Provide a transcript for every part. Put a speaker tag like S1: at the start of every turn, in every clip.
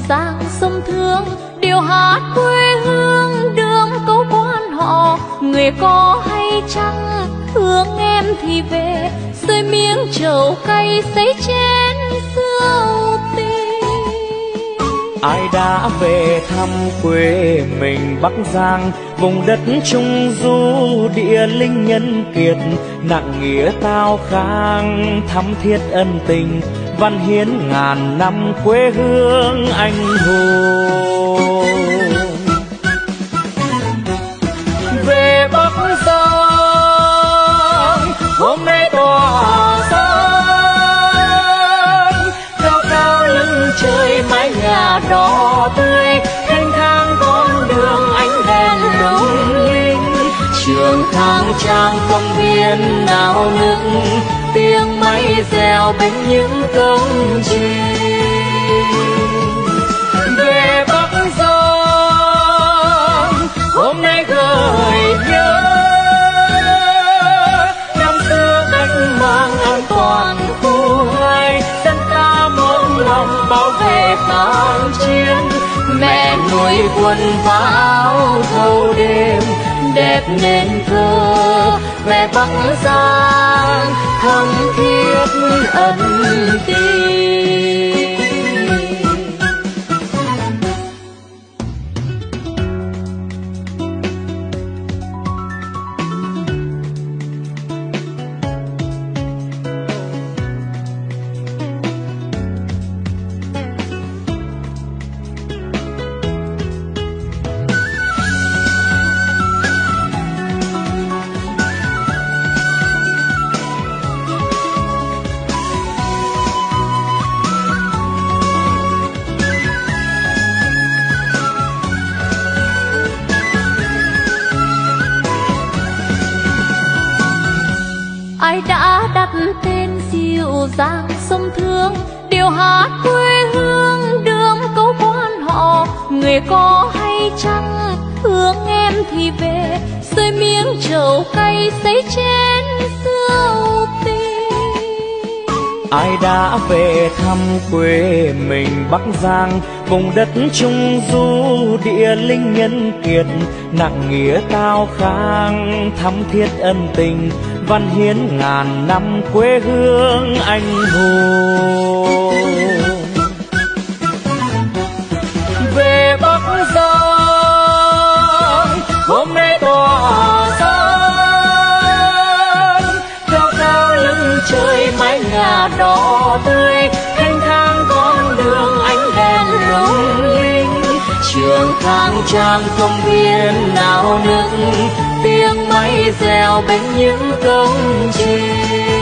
S1: dàng sông Thương, điệu hát quê hương đường câu quan họ. Người có hay chăng thương em thì về, xơi miếng trầu cay sấy chén rượu tình.
S2: Ai đã về thăm quê mình Bắc Giang, vùng đất trung du địa linh nhân kiệt, nặng nghĩa tao khang thắm thiết ân tình, văn hiến ngàn năm quê hương anh hùng. Về Bắc Giang hôm nay tỏa sáng, cao cao lưng trời mái nhà đỏ tươi, thanh thang con đường ánh đèn lung linh. Trường khang trang công viên nao nức, tiếng máy reo bên những công trình. Về Bắc Giang hôm nay gợi nhớ năm xưa cách mạng an toàn khu 2, dân ta một lòng bảo vệ kháng chiến. Mẹ nuôi quân và áo thâu đêm, đẹp nên thơ về Bắc Giang thắm thiết ân tình.
S1: Ai đã đặt tên dịu dàng sông Thương, điệu hát quê hương đường câu quan họ. Người có hay chăng thương em thì về, xơi miếng trầu cay sấy chén rượu tình.
S2: Ai đã về thăm quê mình Bắc Giang, vùng đất trung du địa linh nhân kiệt, nặng nghĩa tao khang thắm thiết ân tình, văn hiến ngàn năm quê hương anh hùng. Về Bắc Giang hôm nay tỏa sáng, cao cao lưng trời mái nhà đỏ tươi, thanh thang con đường ánh đèn lung linh. Trường khang trang công viên nao nức, tiếng máy reo bên những công trình.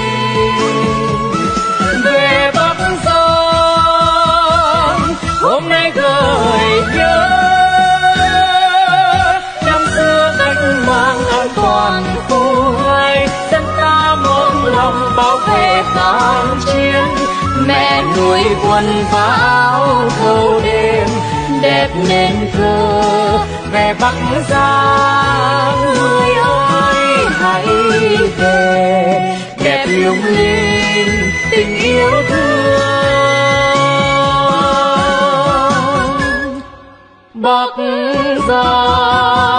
S2: Về Bắc Giang hôm nay gợi nhớ năm xưa cách mạng an toàn khu 2, dân ta một lòng bảo vệ kháng chiến. Mẹ nuôi quân và áo thâu đêm, đẹp nên thơ về Bắc Giang. Người ơi hãy về, đẹp lung linh tình yêu thương Bắc Giang.